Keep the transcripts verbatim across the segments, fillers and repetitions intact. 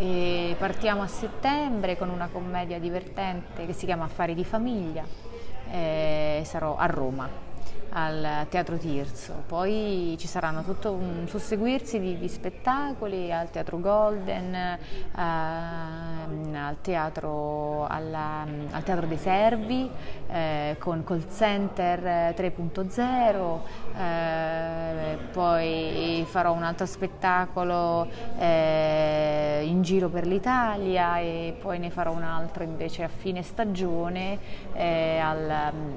E partiamo a settembre con una commedia divertente che si chiama Affari di famiglia, e sarò a Roma al Teatro Tirso, poi ci saranno tutto un susseguirsi di, di spettacoli al Teatro Golden, eh, al, teatro, alla, al Teatro dei Servi, eh, con Call Center tre punto zero, eh, poi farò un altro spettacolo eh, in giro per l'Italia e poi ne farò un altro invece a fine stagione eh, al,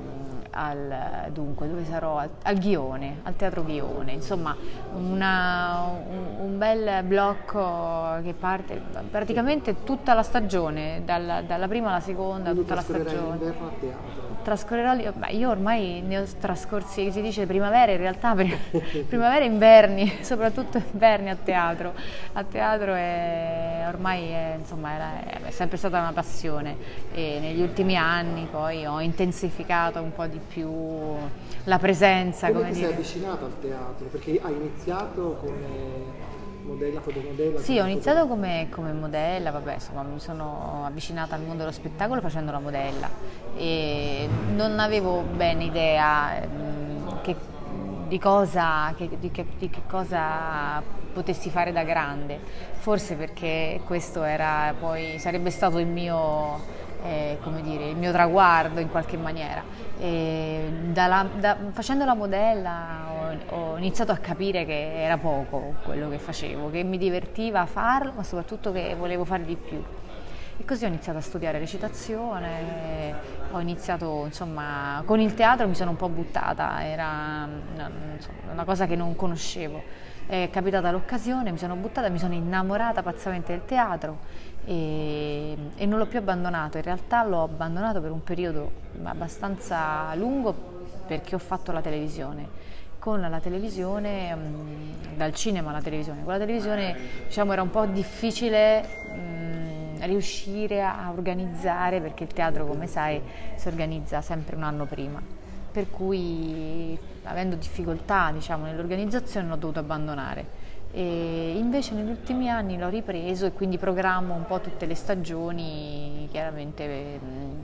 al, dunque, dove sarò? Al, al Ghione, al Teatro Ghione, insomma una, un, un bel blocco che parte praticamente tutta la stagione, dalla, dalla prima alla seconda. Quindi tutta la stagione. L'inverno a teatro. Trascorrerò lì, beh, io ormai ne ho trascorsi, si dice primavera, in realtà primavera e inverni, soprattutto inverni a teatro. A teatro è, ormai è, insomma, è, è sempre stata una passione e negli ultimi anni poi ho intensificato un po' di più la presenza. Come, come ti dire. sei avvicinato al teatro? Perché hai iniziato come modella, fotomodella? Sì, ho iniziato come, come modella, vabbè, insomma, mi sono avvicinata al mondo dello spettacolo facendo la modella e non avevo bene idea mh, che, di, cosa, che, di, che, di che cosa potessi fare da grande, forse perché questo era poi sarebbe stato il mio Eh, come dire, il mio traguardo in qualche maniera. E dalla, da, facendo la modella ho, ho iniziato a capire che era poco quello che facevo, che mi divertiva farlo, ma soprattutto che volevo fare di più. E così ho iniziato a studiare recitazione, ho iniziato, insomma, con il teatro mi sono un po' buttata, era insomma, una cosa che non conoscevo. È capitata l'occasione, mi sono buttata, mi sono innamorata pazzamente del teatro e, e non l'ho più abbandonato. In realtà l'ho abbandonato per un periodo abbastanza lungo perché ho fatto la televisione. Con la televisione, mh, dal cinema alla televisione, con la televisione diciamo era un po' difficile mh, riuscire a organizzare, perché il teatro, come sai, si organizza sempre un anno prima. Per cui, avendo difficoltà diciamo, nell'organizzazione, l'ho dovuto abbandonare. E invece negli ultimi anni l'ho ripreso e quindi programmo un po' tutte le stagioni, chiaramente eh,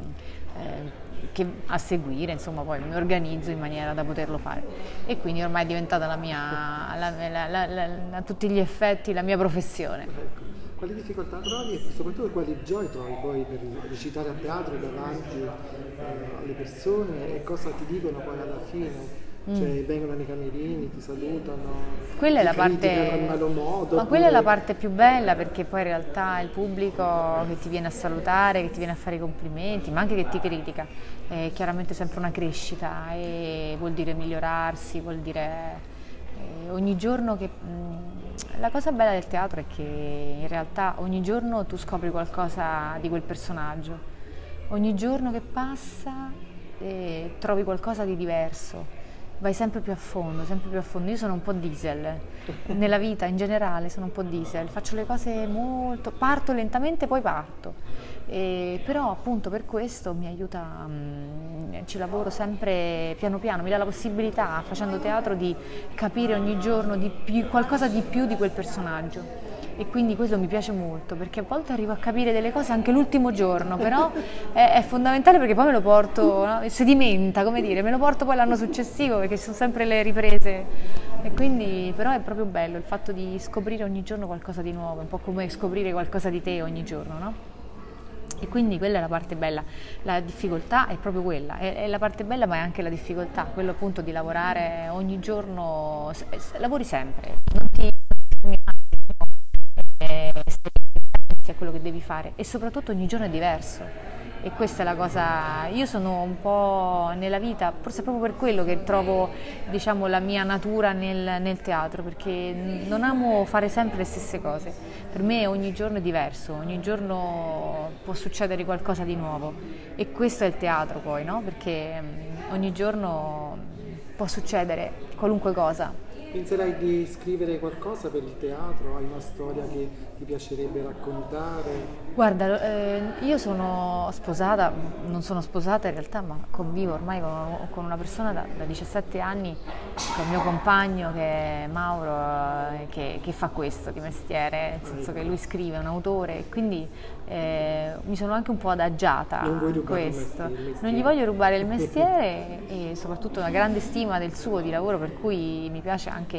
che a seguire, insomma poi mi organizzo in maniera da poterlo fare. E quindi ormai è diventata la mia, la, la, la, la, a tutti gli effetti, la mia professione. Ecco. Quali difficoltà trovi e soprattutto quali gioie trovi poi per recitare a teatro davanti eh, alle persone e cosa ti dicono poi alla fine? Cioè mm. vengono nei camerini, ti salutano, quella è la ti parte criticano in malo modo. ma oppure... quella è la parte più bella, perché poi in realtà è il pubblico che ti viene a salutare, che ti viene a fare i complimenti, ma anche che ti critica. È chiaramente sempre una crescita e vuol dire migliorarsi, vuol dire eh, ogni giorno che mh, la cosa bella del teatro è che in realtà ogni giorno tu scopri qualcosa di quel personaggio, ogni giorno che passa eh, trovi qualcosa di diverso. Vai sempre più a fondo, sempre più a fondo. Io sono un po' diesel, nella vita in generale sono un po' diesel, faccio le cose molto, parto lentamente poi parto, e, però appunto per questo mi aiuta, mh, ci lavoro sempre piano piano, mi dà la possibilità facendo teatro di capire ogni giorno di più, qualcosa di più di quel personaggio. E quindi questo mi piace molto, perché a volte arrivo a capire delle cose anche l'ultimo giorno, però è, è fondamentale perché poi me lo porto, no? Sedimenta, come dire, me lo porto poi l'anno successivo perché ci sono sempre le riprese e quindi però è proprio bello il fatto di scoprire ogni giorno qualcosa di nuovo, un po' come scoprire qualcosa di te ogni giorno, no? E quindi quella è la parte bella, la difficoltà è proprio quella, è, è la parte bella ma è anche la difficoltà, quello appunto di lavorare ogni giorno, lavori sempre, non ti a quello che devi fare e soprattutto ogni giorno è diverso e questa è la cosa. Io sono un po' nella vita, forse proprio per quello che trovo diciamo la mia natura nel, nel teatro, perché non amo fare sempre le stesse cose, per me ogni giorno è diverso, ogni giorno può succedere qualcosa di nuovo e questo è il teatro poi, no? Perché ogni giorno può succedere qualunque cosa. Penserai di scrivere qualcosa per il teatro? Hai una storia che ti piacerebbe raccontare? Guarda, eh, io sono sposata, non sono sposata in realtà, ma convivo ormai con, con una persona da, da diciassette anni, con il mio compagno che è Mauro, eh, che che fa questo di mestiere, nel senso che lui scrive, è un autore, e quindi eh, mi sono anche un po' adagiata a questo. Non gli voglio rubare il mestiere e soprattutto una grande stima del suo di lavoro, per cui mi piace anche,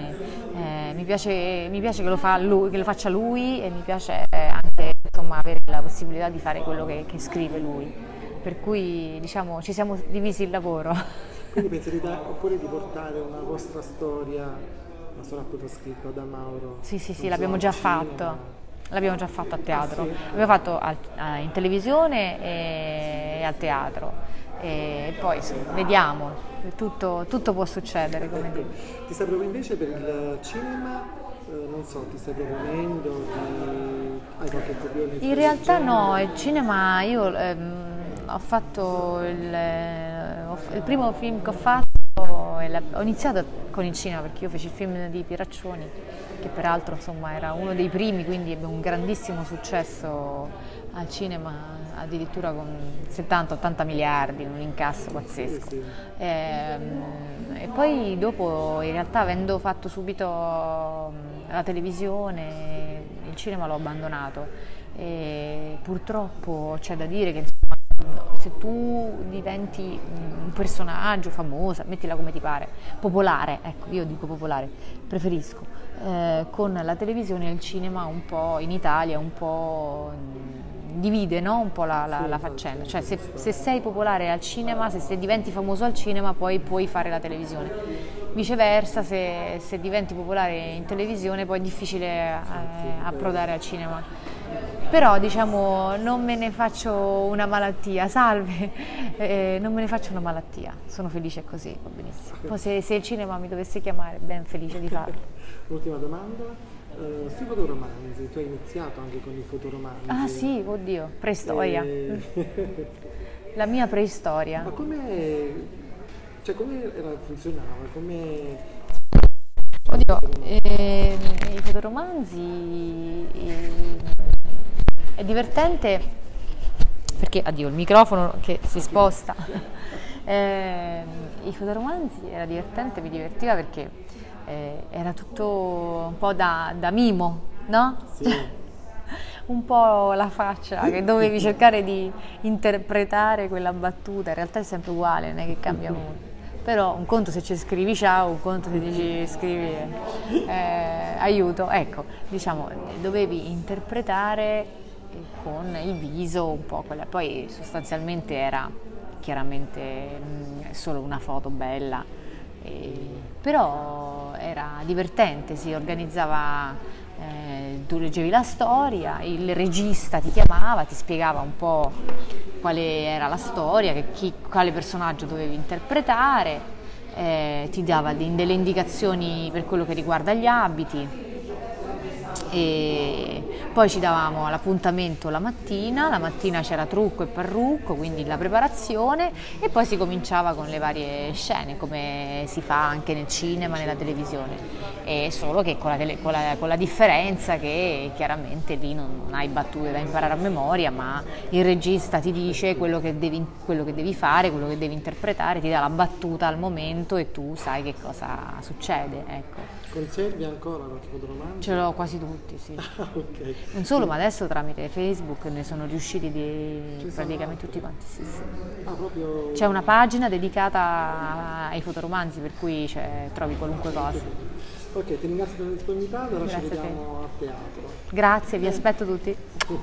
eh, mi piace, mi piace che, lo fa lui, che lo faccia lui, e mi piace anche, insomma, avere la possibilità di fare quello che, che scrive lui, per cui diciamo ci siamo divisi il lavoro. Quindi pensi da, oppure di portare una vostra storia, una storia appunto scritta da Mauro? Sì, sì, sì, l'abbiamo già fatto, l'abbiamo già fatto a teatro, ah, sì. l'abbiamo fatto al, a, in televisione e, e al teatro, e poi sì, vediamo, tutto, tutto può succedere. Come ecco. Ti stai proprio invece per il cinema, eh, non so, ti stai proponendo, di... hai qualche copione? In realtà no, il cinema io... Ehm, ho fatto il, il primo film che ho fatto, ho iniziato con il cinema perché io feci il film di Pieraccioni, che peraltro insomma era uno dei primi, quindi ebbe un grandissimo successo al cinema, addirittura con settanta ottanta miliardi, un incasso pazzesco. Sì, sì. E, e poi dopo, in realtà, avendo fatto subito la televisione, il cinema l'ho abbandonato, e purtroppo c'è da dire che se tu diventi un personaggio famosa, mettila come ti pare, popolare, ecco, io dico popolare, preferisco, eh, con la televisione e il cinema un po' in Italia, un po' divide, no? Un po' la, la, la faccenda, cioè se, se sei popolare al cinema, se, se diventi famoso al cinema, poi puoi fare la televisione. Viceversa, se, se diventi popolare in televisione, poi è difficile eh, approdare al cinema. Però diciamo non me ne faccio una malattia, salve, eh, non me ne faccio una malattia, sono felice così, va benissimo. Poi se, se il cinema mi dovesse chiamare, ben felice di farlo. Ultima domanda, uh, sui fotoromanzi, tu hai iniziato anche con i fotoromanzi. Ah sì, oddio, preistoria, e... la mia preistoria. Ma come, cioè come era, funzionava, come... Oddio, eh, i fotoromanzi... Eh, è divertente perché, addio, il microfono che si sposta. Eh, I fotoromanzi era divertente, mi divertiva perché eh, era tutto un po' da, da mimo, no? Sì. Un po' la faccia che dovevi cercare di interpretare quella battuta, in realtà è sempre uguale, non è che cambia molto. Però un conto se ci scrivi ciao, un conto se dici scrivi eh, aiuto, ecco, diciamo, dovevi interpretare con il viso un po' quella, poi sostanzialmente era chiaramente mh, solo una foto bella, eh, però era divertente, si organizzava, eh, tu leggevi la storia, il regista ti chiamava, ti spiegava un po' quale era la storia, che chi, quale personaggio dovevi interpretare, eh, ti dava de, delle indicazioni per quello che riguarda gli abiti. E poi ci davamo l'appuntamento la mattina, la mattina c'era trucco e parrucco, quindi la preparazione, e poi si cominciava con le varie scene, come si fa anche nel cinema, nella televisione, e solo che con la, tele, con la, con la differenza che chiaramente lì non hai battute da imparare a memoria, ma il regista ti dice quello che devi, quello che devi fare, quello che devi interpretare, ti dà la battuta al momento e tu sai che cosa succede, ecco. Conservi ancora qualche fotoromanzo? Ce l'ho quasi tutti, sì. Ah, okay. Non solo, ma adesso tramite Facebook ne sono riusciti di praticamente tutti quanti. Sì, sì. Ah, proprio... C'è una pagina dedicata ai fotoromanzi, per cui trovi qualunque cosa. Ok, ti ringrazio per la disponibilità, allora ci vediamo a teatro. Grazie, vi aspetto tutti.